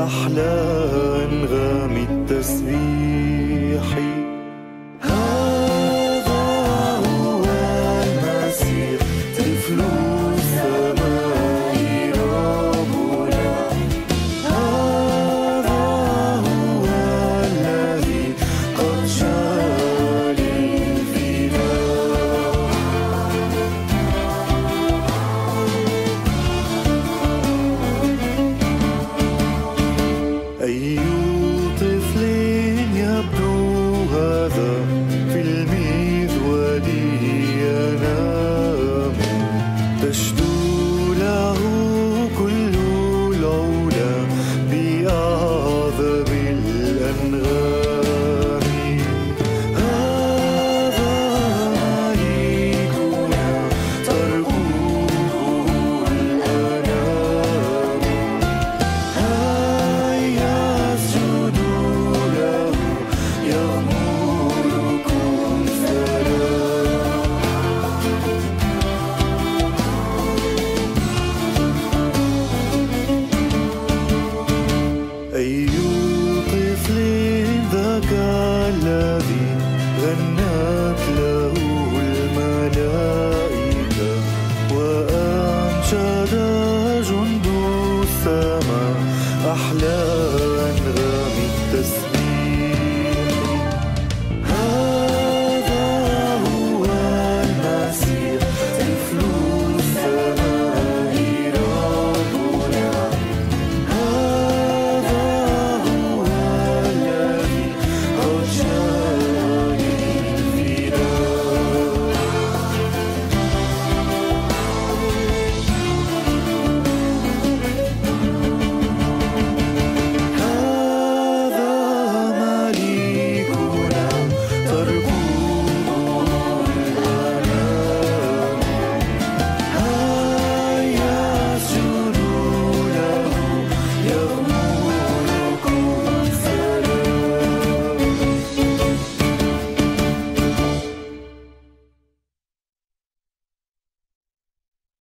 أحلى أنغام التسبيح. هذا هو المسيح طفل السماء ربنا، هذا هو الذي قد جاء للفداء. أي طفل يبدو هذا في المذود ينام، تشدو له كل العلا بأعذب الأنغام. هذا ملكنا ترقبه الأنام، هيا اسجدوا له يأمركم سلام. أي طفل ذاك الذي غنت له الملائكة، وأنشد جند السماء أحلى أنغام التسبيح.